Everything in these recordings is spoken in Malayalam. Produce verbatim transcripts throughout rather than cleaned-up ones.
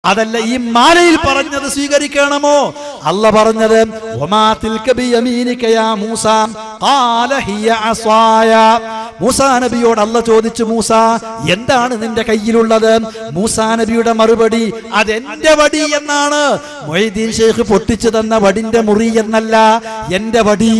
അതല്ല ഈ മാലയിൽ പറഞ്ഞത് സ്വീകരിക്കണമോ? അല്ല പറഞ്ഞത് വമാ തിൽക ബിയമീനിക യാ മൂസ ഖാല ഹിയ അസായ. മൂസാ നബിയോട് അല്ല ചോദിച്ചു, മൂസ എന്താണ് നിന്റെ കയ്യിലുള്ളത്? മൂസാ നബിയുടെ മറുപടി അതെന്റെ വടി എന്നാണ്. മൊയ്തീൻ ഷെയ്ഖ് പൊട്ടിച്ചു തന്ന വടിന്റെ മുറി എന്നല്ല, എന്റെ വടി.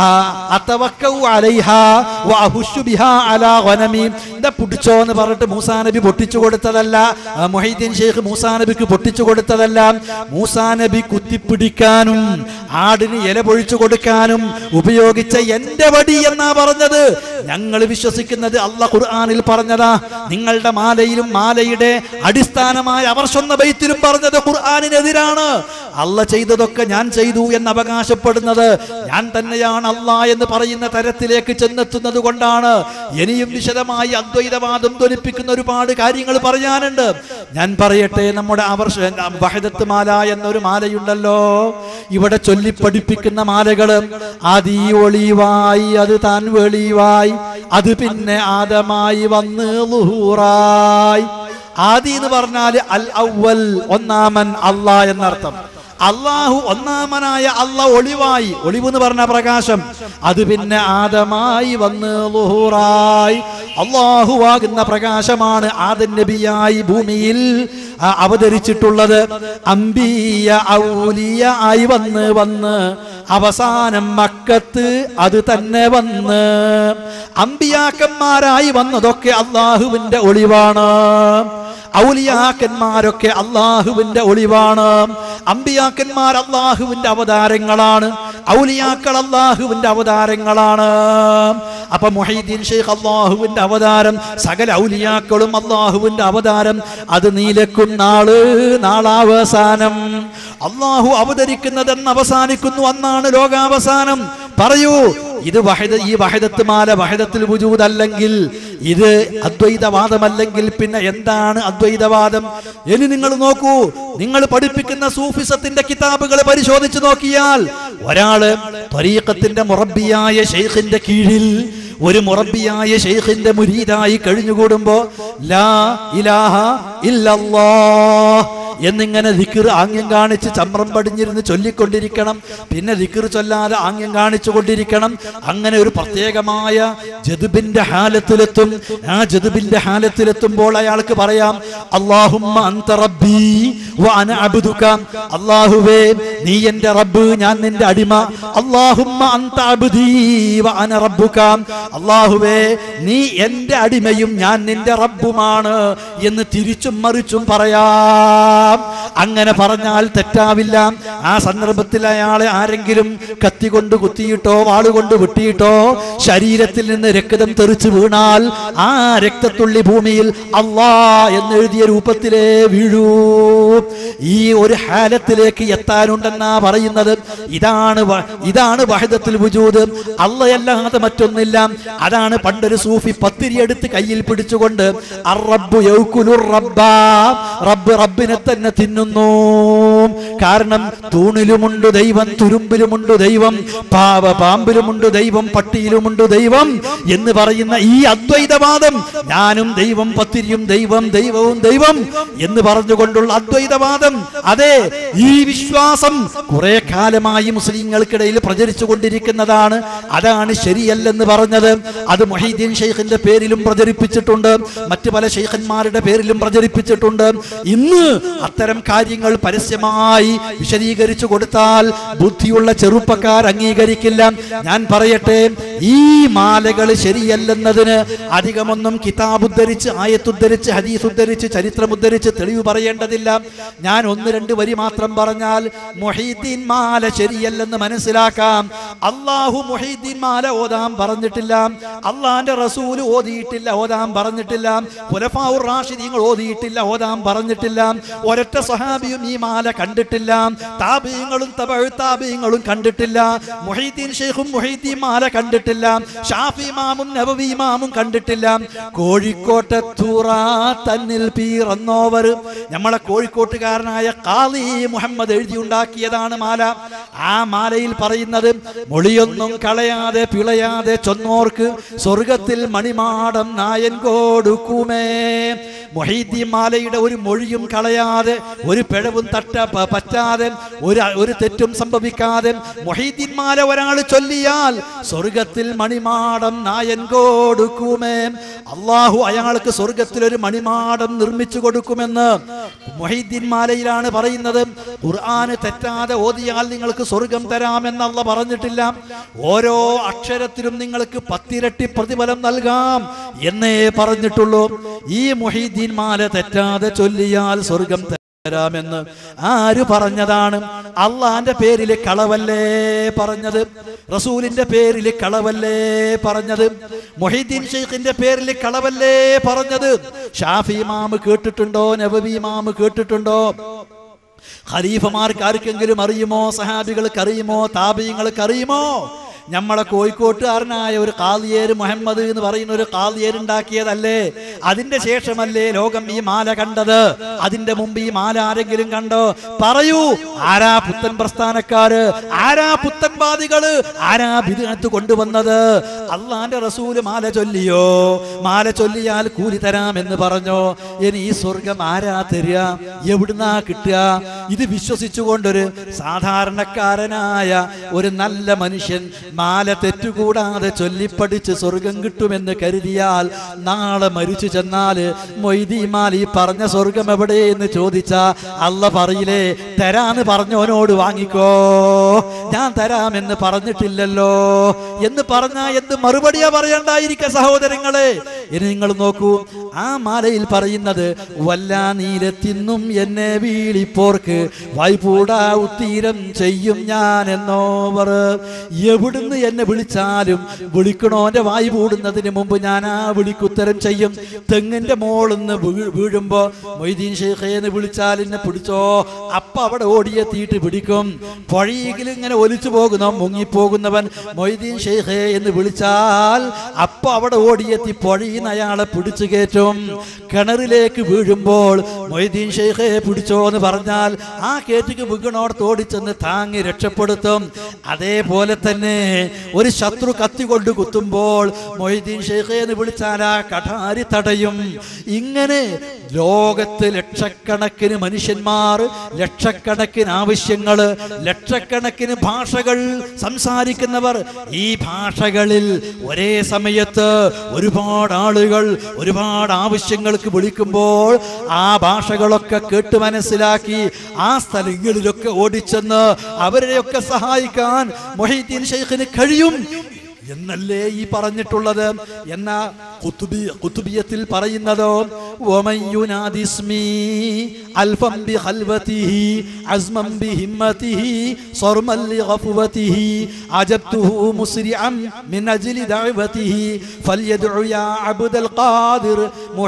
അതവക്കഉ അലൈഹാ വഅഹുശു ബിഹാ അലാ ഗനമി. എന്താ പിടിച്ചോ എന്ന് പറഞ്ഞിട്ട് മൂസാ നബി പൊട്ടിച്ചു കൊടുത്തതല്ല, മൊയ്തീൻ ഷെയ്ഖ് മൂസാ നബിക്ക് പൊട്ടിച്ചു കൊടുത്തതല്ല. മൂസാ നബി കുത്തിപ്പിടിക്കാനും ആടിന് ഇല പൊഴിച്ചു കൊടുക്കാനും ഉപയോഗിച്ച എന്റെ വടി എന്നാ പറഞ്ഞത്. ഞങ്ങൾ വിശ്വസിക്കുന്നത് അല്ലാഹ് ഖുർആനിൽ പറഞ്ഞതാ. നിങ്ങളുടെ മാലയിലും മാലയുടെ അടിസ്ഥാനമായ അവർഷൊന്ന ബൈത്തിലും പറഞ്ഞത് ഖുർആനിനെതിരാണ്. അല്ല ചെയ്തതൊക്കെ ഞാൻ ചെയ്തു എന്ന് അവകാശപ്പെടുന്നത് ഞാൻ തന്നെയാണ് അല്ലാഹ് എന്ന് പറയുന്ന തരത്തിലേക്ക് ചെന്നെത്തുന്നത് കൊണ്ടാണ്. ഇനിയും വിശദമായി അദ്വൈതവാദം ധ്വനിപ്പിക്കുന്ന ഒരുപാട് കാര്യങ്ങൾ പറയാനുണ്ട്. ഞാൻ പറയട്ടെ, നമ്മുടെ അവർഷ വഹദത്ത് മാല എന്നൊരു മാലയുണ്ടല്ലോ, ഇവിടെ ചൊല്ലി പഠിപ്പിക്കുന്ന മാലകള് ആദി ഒളിവായി അത് താൻ വെളിവായി അത് പിന്നെ ആദമായി വന്ന് ളുഹൂറായി. ആദി എന്ന് പറഞ്ഞാല് അൽ അവൽ ഒന്നാമൻ അല്ലാഹ് എന്നർത്ഥം. അള്ളാഹു ഒന്നാമനായ അള്ളാഹ് ഒളിവായി, ഒളിവ് എന്ന് പറഞ്ഞ പ്രകാശം, അത് പിന്നെ ആദമായി വന്ന് ളുഹൂറായി. അള്ളാഹു ആകുന്ന പ്രകാശമാണ് ആദം നബിയായി ഭൂമിയിൽ അവതരിച്ചിട്ടുള്ളത്. അംബിയ ഔലിയ ആയി വന്ന് വന്ന് അവസാനം മക്കത്ത് അത് തന്നെ വന്ന് അമ്പിയാക്കന്മാരായി വന്നതൊക്കെ അള്ളാഹുവിന്റെ ഒളിവാണ്. ഔലിയാക്കന്മാരൊക്കെ അള്ളാഹുവിന്റെ ഒളിവാണ്. അമ്പിയാക്കന്മാർ അള്ളാഹുവിന്റെ അവതാരങ്ങളാണ്, ഔലിയാക്കൾ അള്ളാഹുവിന്റെ അവതാരങ്ങളാണ്. അപ്പൊ മുഹൈദ്ദീൻ ഷെയ്ഖ് അള്ളാഹുവിന്റെ അവതാരം, സകല ഔലിയാക്കളും അള്ളാഹുവിന്റെ അവതാരം. അത് നീലക്കുന്നാള് നാളാവസാനം. അള്ളാഹു അവതരിക്കുന്നതെന്ന് അവസാനിക്കുന്നു, അന്നാണ് ലോകാവസാനം. പറയൂ, ഇത് വഹദ ഈ വഹദത്ത് മാല വഹദത്തുൽ വുജൂദ് അല്ലെങ്കിൽ ഇത് അദ്വൈതവാദമല്ലെങ്കിൽ പിന്നെ എന്താണ് അദ്വൈതവാദം? ഇനി നിങ്ങൾ നോക്കൂ, നിങ്ങൾ പഠിപ്പിക്കുന്ന സൂഫിസത്തിന്റെ കിതാബുകൾ പരിശോധിച്ചു നോക്കിയാൽ ഒരാള് ത്വരീഖത്തിന്റെ മുറബ്ബിയായ ശൈഖിന്റെ കീഴിൽ ഒരു മുറബ്ബിയായ ശൈഖിന്റെ മുരീദായി കഴിഞ്ഞുകൂടുമ്പോ ലാ ഇലാഹ ഇല്ലല്ലാഹ് എന്നിങ്ങനെ ദിക്ർ ആംഗ്യം കാണിച്ച് ചമ്രം പടിഞ്ഞിരുന്ന് ചൊല്ലിക്കൊണ്ടിരിക്കണം. പിന്നെ ദിക്ർ ചൊല്ലാതെ ആംഗ്യം കാണിച്ചു കൊണ്ടിരിക്കണം. അങ്ങനെ ഒരു പ്രത്യേകമായ ജദ്ബിന്റെ ഹാലത്തിലെത്തും. ആ ജദ്ബിന്റെ ഹാലത്തിലെത്തുമ്പോൾ അയാൾക്ക് പറയാം, അല്ലാഹുമ്മ അൻത റബ്ബി വ അന അബ്ദുക. അല്ലാഹുവേ, നീ എൻ്റെ റബ്ബ്, ഞാൻ നിന്റെ അടിമ. അല്ലാഹുമ്മ അൻത അബ്ദി വ അന റബ്ബുക. അല്ലാഹുവേ, നീ എൻ്റെ അടിമയും ഞാൻ നിന്റെ റബ്ബുമാണ് എന്ന് തിരിച്ചും മറിച്ചും പറയാം. അങ്ങനെ പറഞ്ഞാൽ തെറ്റാവില്ല. ആ സന്ദർഭത്തിൽ അയാളെ ആരെങ്കിലും കത്തി കൊണ്ട് കുത്തിയിട്ടോ വാളുകൊണ്ട് വെട്ടിയിട്ടോ ശരീരത്തിൽ നിന്ന് രക്തം തെറിച്ചു വീണാൽ ആ രക്തത്തുള്ളി ഭൂമിയിൽ അല്ലാഹ് എന്നെഴുതിയ രൂപത്തിലേ വീഴൂ. ഈ ഒരു ഹാലത്തിലേക്ക് എത്താനുണ്ടെന്നാ പറയുന്നത്. ഇതാണ് ഇതാണ് വഹദത്തുൽ വുജൂദ്. അല്ലാഹയല്ലാതെ മറ്റൊന്നില്ല. അതാണ് പണ്ടൊരു സൂഫി പത്തിരി എടുത്ത് കയ്യിൽ പിടിച്ചുകൊണ്ട് അർ-റബ്ബു യൗകുലുർ റബ്ബ, റബ്ബ് റബ്ബിനെ തന്നെ തിന്നുന്നു. കാരണം തൂണിലുമുണ്ട് ദൈവം, തുരുമ്പിലുമുണ്ട് ദൈവം, പാവ പാമ്പിലുമുണ്ട് ദൈവം, പട്ടിയിലുമുണ്ട് ദൈവം എന്ന് പറയുന്ന ഈ അദ്വൈതവാദം, ഞാനും ദൈവം, പത്തിരിയും ദൈവം, ദൈവവും ദൈവം എന്ന് പറഞ്ഞുകൊണ്ടുള്ള അദ്വൈതവാദം, അതെ, ഈ വിശ്വാസം കുറെ കാലമായി മുസ്ലിങ്ങൾക്കിടയിൽ പ്രചരിച്ചു കൊണ്ടിരിക്കുന്നതാണ്. അതാണ് ശരിയല്ലെന്ന് പറഞ്ഞത്. അത് മുഹൈദ്ദീൻ ഷെയ്ഖിന്റെ പേരിലും പ്രചരിപ്പിച്ചിട്ടുണ്ട്, മറ്റു പല ഷെയ്ഖന്മാരുടെ പേരിലും പ്രചരിപ്പിച്ചിട്ടുണ്ട്. ഇന്ന് അത്തരം കാര്യങ്ങൾ പരസ്യമായി വിശദീകരിച്ചു കൊടുത്താൽ ബുദ്ധിയുള്ള ചെറുപ്പക്കാർ അംഗീകരിക്കില്ല. ഞാൻ പറയട്ടെ, ഈ മാലകൾ ശരിയല്ലെന്നതിന് അധികമൊന്നും കിതാബ് ഉദ്ധരിച്ച്, ആയത്തുദ്ധരിച്ച്, ഹദീസ് ഉദ്ധരിച്ച്, ചരിത്രം ഉദ്ധരിച്ച് തെളിവ് പറയേണ്ടതില്ല. ഞാൻ ഒന്ന് രണ്ട് വരി മാത്രം പറഞ്ഞാൽ മുഹൈദ്ദീൻ മാല ശരിയല്ലെന്ന് മനസ്സിലാക്കാം. അള്ളാഹു മുഹൈദ്ദീൻ മാല ഓതാൻ പറഞ്ഞിട്ടില്ല, അള്ളാന്റെ റസൂൽ ഓതിയിട്ടില്ല, ഓതാൻ പറഞ്ഞിട്ടില്ല, ഖുലഫാഉർ റാഷിദീങ്ങൾ ഓതിയിട്ടില്ല, ഓതാൻ പറഞ്ഞിട്ടില്ല. ഒരൊറ്റ സഹാബിയും ഈ മാല കണ്ടിട്ടില്ല, താബീങ്ങളും തബഉ താബീങ്ങളും കണ്ടിട്ടില്ല, മുഹൈദ്ദീൻ ഷെയ്ഖും മുഹൈദ്ദീൻ മാല കണ്ടിട്ടില്ല, ഷാഫി ഇമാമും നബവി ഇമാമും കണ്ടിട്ടില്ല. കോഴിക്കോട്ടെ തൂറാ തന്നിൽ പീറന്നോവർ, നമ്മളെ കോഴിക്കോട്ടുകാരനായ ഖാദി മുഹമ്മദ് എഴുതിയുണ്ടാക്കിയതാണ് മാല. ആ മാലയിൽ പറയുന്നത്, മൊളിയൊന്നും കളയാതെ പിളയാതെ ചൊന്നോർക്ക് സ്വർഗത്തിൽ മണിമാടം നായൻ കൊടുക്കുമേ. മുഹീദ്ദീൻ മാലയുടെ ഒരു മൊഴിയും കളയാതെ, ഒരു പിഴവും തട്ട പറ്റാതെ, ഒരു ഒരു തെറ്റും സംഭവിക്കാതെ മുഹീദ്ദീൻ മാല ഒരാൾ ചൊല്ലിയാൽ സ്വർഗത്തിൽ മണിമാടം നായൻ കൊടുക്കുമേ. അള്ളാഹു അയാൾക്ക് സ്വർഗത്തിൽ ഒരു മണിമാടം നിർമ്മിച്ചു കൊടുക്കുമെന്ന് മുഹീദ്ദീൻ മാലയിലാണ് പറയുന്നത്. ഖുർആന് തെറ്റാതെ ഓതിയാൽ നിങ്ങൾക്ക് സ്വർഗം തരാമെന്ന് അല്ലാഹ് പറഞ്ഞിട്ടില്ല. ഓരോ അക്ഷരത്തിലും നിങ്ങൾക്ക് പത്തിരട്ടി പ്രതിഫലം നൽകാം എന്നേ പറഞ്ഞിട്ടുള്ളൂ. ഈ മുഹീദ്ദീൻ മാല തെറ്റാതെ ചൊല്ലിയാൽ സ്വർഗം തരാമെന്ന് ആര് പറഞ്ഞതാണ്? അള്ളാന്റെ പേരിൽ കളവല്ലേ പറഞ്ഞത്? റസൂലിന്റെ പേരിൽ കളവല്ലേ പറഞ്ഞത്? മുഹീദ്ദീൻ ഷെയ്ഖിന്റെ പേരിൽ കളവല്ലേ പറഞ്ഞത്? ഷാഫി ഇമാം കേട്ടിട്ടുണ്ടോ? നബവി ഇമാം കേട്ടിട്ടുണ്ടോ? ഖലീഫമാർക്ക് ആർക്കെങ്കിലും അറിയുമോ? സഹാബികൾക്ക് അറിയുമോ? താബിഈങ്ങൾക്ക് അറിയുമോ? നമ്മളെ കോഴിക്കോട്ടുകാരനായ ഒരു ഖാദിയേർ മുഹമ്മദ് എന്ന് പറയുന്ന ഒരു ഖാദിയേർ ഉണ്ടാക്കിയതല്ലേ? അതിന്റെ ശേഷമല്ലേ ലോകം ഈ മാല കണ്ടത്? അതിന്റെ മുമ്പ് ഈ മാല ആരെങ്കിലും കണ്ടോ? പറയൂ, ആരാ പുത്തൻ പ്രസ്ഥാനക്കാര്? ആരാ പുത്തൻവാദികള്? ആരാ ബിദ്അത്ത് കൊണ്ടുവന്നത്? അള്ളാന്റെ റസൂല് മാല ചൊല്ലിയോ? മാല ചൊല്ലിയാൽ കൂലി തരാമെന്ന് പറഞ്ഞോ? ഇനി ഈ സ്വർഗം ആരാ തരിക? എവിടുന്നാ കിട്ടുക? ഇത് വിശ്വസിച്ചുകൊണ്ടൊരു സാധാരണക്കാരനായ ഒരു നല്ല മനുഷ്യൻ മാല തെറ്റുകൂടാതെ ചൊല്ലിപ്പടിച്ച് സ്വർഗം കിട്ടുമെന്ന് കരുതിയാൽ നാളെ മരിച്ചു ചെന്നാല് മൊയ്തീൻ മാല ഈ പറഞ്ഞ സ്വർഗം എവിടെയെന്ന് ചോദിച്ചാ അല്ലാഹ് പറയില്ലേ, തരാന്ന് പറഞ്ഞവനോട് വാങ്ങിക്കോ, ഞാൻ തരാമെന്ന് പറഞ്ഞിട്ടില്ലല്ലോ എന്ന് പറഞ്ഞാ എന്ത് മറുപടിയാ പറയണ്ടായിരിക്ക സഹോദരങ്ങളെ? ഇനി നിങ്ങൾ നോക്കൂ, ആ മാലയിൽ പറയുന്നത് വല്ലാ നീലത്തിന്നും എന്നെ വീളിപ്പോർക്ക് വായ്പൂടാ ഉത്തീരം ചെയ്യും ഞാൻ എന്നോവർ. എവിടുന്ന് എന്നെ വിളിച്ചാലും വിളിക്കണോന്റെ വായു പൂടുന്നതിന് മുമ്പ് ഞാൻ ആ വിളിക്കുത്തരം ചെയ്യും. തെങ്ങിന്റെ മോളിന്ന് വീഴുമ്പോ മൊയ്തീൻ ഷെയ്ഖേന്ന് വിളിച്ചാൽ എന്നെ പിടിച്ചോ, അപ്പ അവിടെ ഓടിയെത്തിയിട്ട് പിടിക്കും. പുഴയെങ്കിലും ഇങ്ങനെ ഒലിച്ചു പോകുന്ന മുങ്ങിപ്പോകുന്നവൻ മൊയ്തീൻ ഷെയ്ഖേ എന്ന് വിളിച്ചാൽ അപ്പ അവിടെ ഓടിയെത്തി പുഴയിന്ന് അയാളെ പിടിച്ചു കയറ്റും. കിണറിലേക്ക് വീഴുമ്പോൾ മൊയ്തീൻ ഷെയ്ഖേ പിടിച്ചോ എന്ന് പറഞ്ഞാൽ ആ കേറ്റിക്ക് വീണോടത്ത് ഓടിച്ചെന്ന് താങ്ങി രക്ഷപ്പെടുത്തും. അതേപോലെ തന്നെ ഒരു ശത്രു കത്തി കൊണ്ട് കുത്തുമ്പോൾ മൊയ്തീൻ ഷെയ്ഖേ എന്ന് വിളിച്ചാൽ ആ കഠാരി തടയും. ഇങ്ങനെ ലോകത്ത് ലക്ഷക്കണക്കിന് മനുഷ്യന്മാർ, ലക്ഷക്കണക്കിന് ആവശ്യങ്ങൾ, ലക്ഷക്കണക്കിന് ഭാഷകൾ സംസാരിക്കുന്നവർ, ഈ ഭാഷകളിൽ ഒരേ സമയത്ത് ഒരുപാട് ആളുകൾ ഒരുപാട് ആവശ്യങ്ങൾക്ക് വിളിക്കുമ്പോൾ ആ ഭാഷകളൊക്കെ കേട്ട് മനസ്സിലാക്കി ആ സ്ഥലങ്ങളിലൊക്കെ ഓടിച്ചെന്ന് അവരെയൊക്കെ സഹായിക്കാൻ മുഹീദ്ദീൻ ഷെയ്ഖിന് കഴിയും എന്നല്ലേ ഈ പറഞ്ഞിട്ടുള്ളത്? എന്നാ ഖുതുബി ഖുതുബിയത്തിൽ പറയുന്നതോ വമയുനാദിസ്മി അൽഫം ബിഖൽവതിഹി അസ്മൻ ബിഹിമ്മതിഹി സർമൻ ലിഗഫവതിഹി അജബ്തുഹു മുസ്രിഅൻ മിൻ അജ്ലി ദഅവതിഹി ഫൽയദ്ഉ യാ അബ്ദൽ ഖാദിർ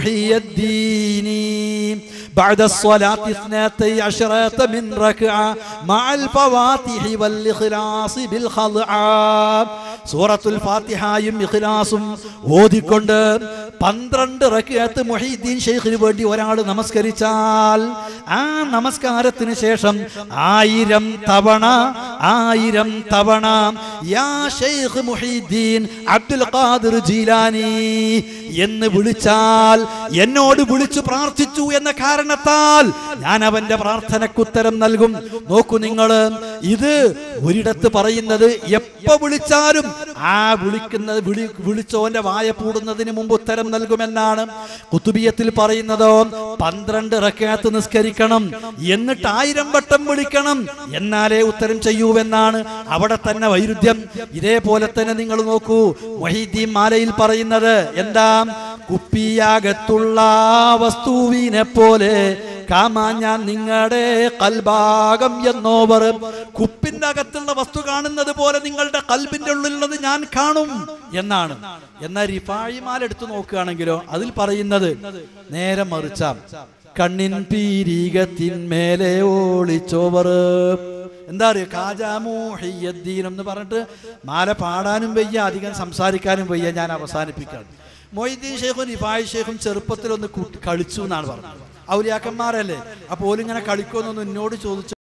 മുഹിയദ്ദീനി بعد الصلاة اثنتي عشرة من ركعة مع الفواتح والإخلاص بالخضعاء. സൂറത്തുൽ ഫാത്തിഹയും ഇഖ്ലാസും ഓതിക്കൊണ്ട് പന്ത്രണ്ട് റക്അത്ത് മുഹീദ്ദീൻ ഷെയ്ഖിന് വേണ്ടി ഒരാൾ നമസ്കരിച്ചാൽ ആ നമസ്കാരത്തിന് ശേഷം ആയിരം തവണ ആയിരം തവണ യാ ഷെയ്ഖ് മുഹീദ്ദീൻ അബ്ദുൽ ഖാദിർ ജീലാനി എന്ന് വിളിച്ചാൽ, എന്നോട് വിളിച്ചു പ്രാർത്ഥിച്ചു എന്ന കാരണത്താൽ ഞാൻ അവന്റെ പ്രാർത്ഥനക്കുത്തരം നൽകും. നോക്കൂ നിങ്ങൾ, ഇത് ഒരിടത്ത് പറയുന്നത് എപ്പോ വിളിച്ചാലും ആ വിളിക്കുന്നത് വിളി വിളിച്ചോന്റെ വായ പൂടുന്നതിന് മുമ്പ് ഉത്തരം നൽകുമെന്നാണ്. ഖുതുബിയത്തിൽ പറയുന്നതോ പന്ത്രണ്ട് റക്അത്ത് നിസ്കരിക്കണം, എന്നിട്ട് ആയിരം വട്ടം വിളിക്കണം, എന്നാലേ ഉത്തരം ചെയ്യൂവെന്നാണ്. അവിടെ തന്നെ വൈരുദ്ധ്യം. ഇതേപോലെ തന്നെ നിങ്ങൾ നോക്കൂ, മുഹീദ്ദീൻ മാലയിൽ പറയുന്നത് എന്താ? കുപ്പിയാകത്തുള്ള വസ്തുവിനെ പോലെ കാമാ ഞാൻ നിങ്ങളുടെ കൽഭാഗം എന്നോവർ. കുപ്പിന്റെ അകത്തുള്ള വസ്തു കാണുന്നത് പോലെ നിങ്ങളുടെ കൽബിന്റെ ഉള്ളിലുള്ളത് ഞാൻ കാണും എന്നാണ്. എന്നാൽ റിഫായിമാല എടുത്തു നോക്കുകയാണെങ്കിലോ അതിൽ പറയുന്നത് നേരെ മറിച്ച കണ്ണിൻ പീരീകത്തിന്മേലെ ഓളിച്ചോവർ. എന്താ അറിയോ? ഖാജാ മുഹിയദ്ദീൻ എന്ന് പറഞ്ഞിട്ട് മാല പാടാനും വയ്യ, അധികം സംസാരിക്കാനും വയ്യ. ഞാൻ അവസാനിപ്പിക്കാം. മൊയ്തീൻ ഷെയ്ഖും റിഫായി ഷെയ്ഖും ചെറുപ്പത്തിലൊന്ന് കളിച്ചു എന്നാണ് പറഞ്ഞത്. ഔലിയാക്കന്മാരല്ലേ, അപ്പോൾ ഓലിങ്ങനെ കളിക്കുമെന്നൊന്ന് എന്നോട് ചോദിച്ചു.